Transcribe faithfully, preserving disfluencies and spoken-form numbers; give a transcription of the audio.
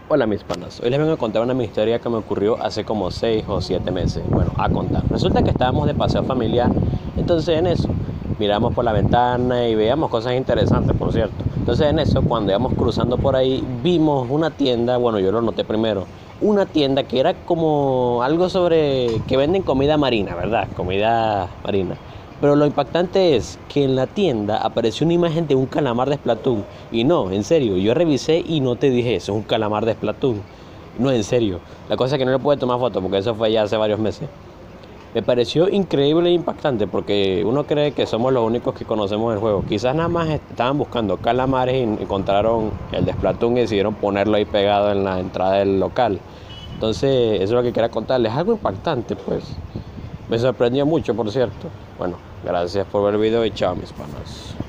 Hola mis panas, hoy les vengo a contar una historia que me ocurrió hace como seis o siete meses. Bueno, a contar. Resulta que estábamos de paseo familiar, entonces en eso miramos por la ventana y veíamos cosas interesantes, por cierto. Entonces en eso, cuando íbamos cruzando por ahí, vimos una tienda, bueno, yo lo noté primero, una tienda que era como algo sobre que venden comida marina, ¿verdad? Comida marina. Pero lo impactante es que en la tienda apareció una imagen de un calamar de Splatoon. Y no, en serio, yo revisé y no te dije eso, es un calamar de Splatoon. No, en serio. La cosa es que no le pude tomar foto porque eso fue ya hace varios meses. Me pareció increíble e impactante porque uno cree que somos los únicos que conocemos el juego. Quizás nada más estaban buscando calamares y encontraron el de Splatoon y decidieron ponerlo ahí pegado en la entrada del local. Entonces, eso es lo que quería contarles. Algo impactante, pues. Me sorprendió mucho, por cierto. Bueno, gracias por ver el video y chao, mis panas.